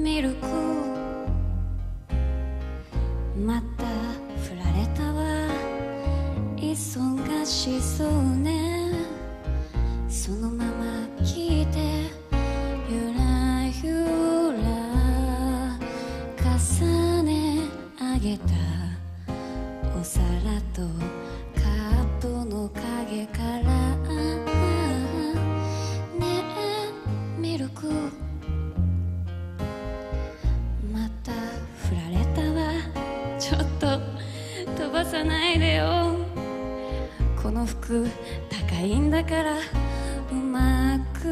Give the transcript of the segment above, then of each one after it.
ミルクまた振られたわ忙しそうねそのまま聞いてゆらゆら重ね上げたお皿とカップの影からねえミルクまた振られたわちょっと飛ばさないでよこの服高いんだからうまく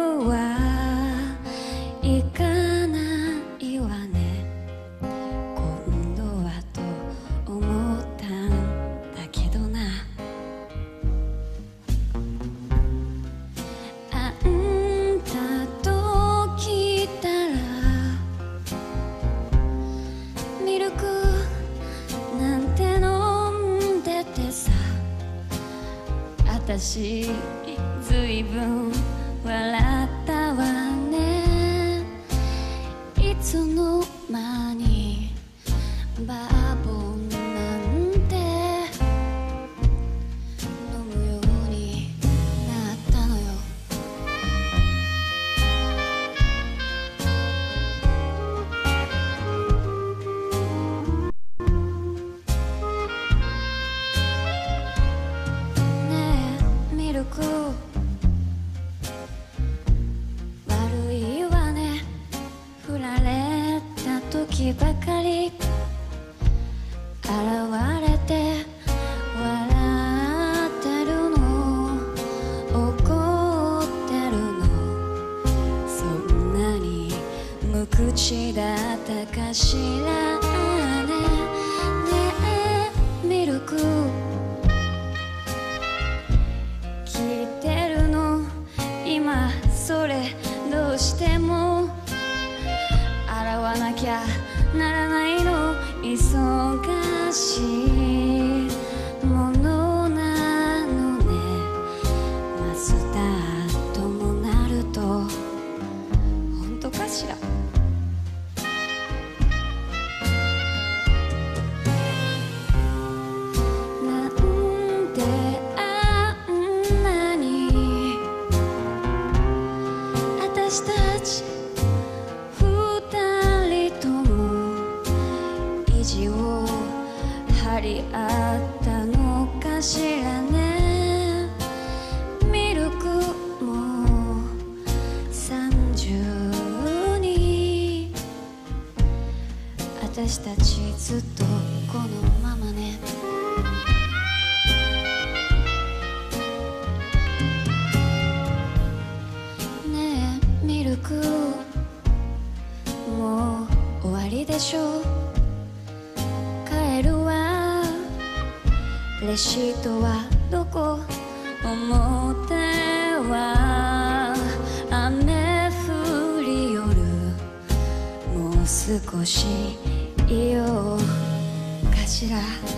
はいかないわね今度はと思ったんだけどなあんたと来たらミルクなんて飲んでてさ私ずいぶん笑ったわねいつの間にバーボンなんて飲むようになったのよねえミルク悪いわね振られた時ばかり現れて笑ってるの怒ってるのそんなに無口だったかしらねねえミルク聞いてるの今それどうしても洗わなきゃならないの忙しいものなのねマスターともなると本当かしらなんであんなに私たち二人とも意地を張り合ったのかしらねミルクも30に私たちずっとこのままねねえミルクもう終わりでしょ帰るわレシートはどこ表は雨降り夜もう少しいようかしら